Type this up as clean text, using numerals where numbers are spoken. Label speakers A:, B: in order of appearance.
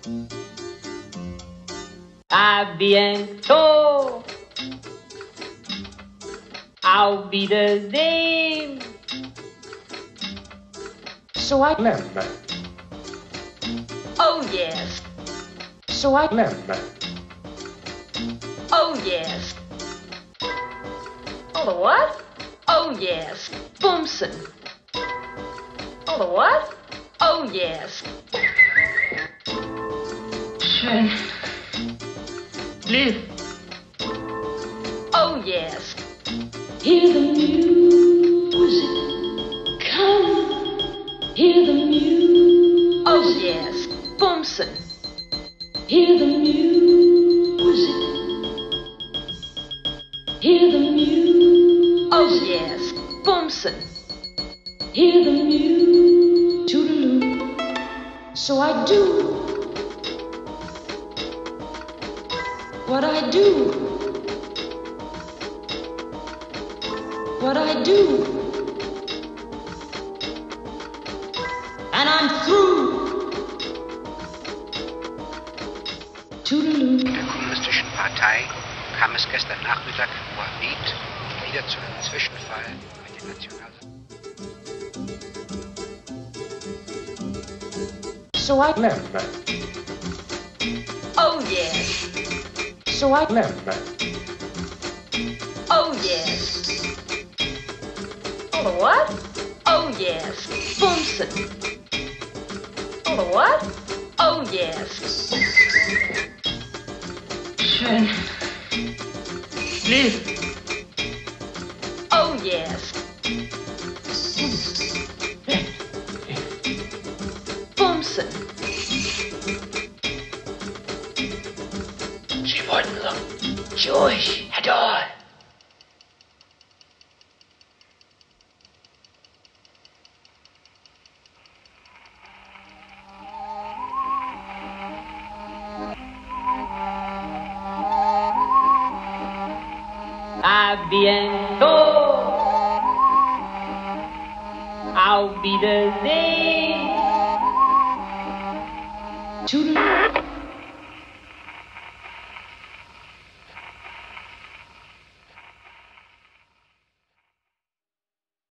A: À bientôt. Auf Wiedersehen.
B: So I remember.
A: Oh yes.
B: So I remember.
A: Oh yes. Oh the what? Oh yes. Boomsen. Oh the what? Oh yes.
C: Schön. Lieb.
A: Oh yes.
C: Hear the music. Come. Hear the music.
A: Oh yes. Boomsen.
C: Hear the music. Hear the music.
A: Oh yes. Boomsen.
C: Hear the music. Toodaloo.
B: So I do what I do. What I do. And I'm through. Toodaloo.
D: Der Kommunistischen Partei kam es gestern Nachmittag morbid wieder zu einem Zwischenfall mit den
B: So I remember.
A: Oh yes.
B: So I remember.
A: Oh yes. Oh the what? Oh yes. Boomsen. Oh the what? Oh yes.
C: Schön. Lieb.
A: Oh yes. Boomsen.
C: Sie wollten so Jewish at all.
A: À bientôt. Auf Wiedersehen.
B: Toodaloo.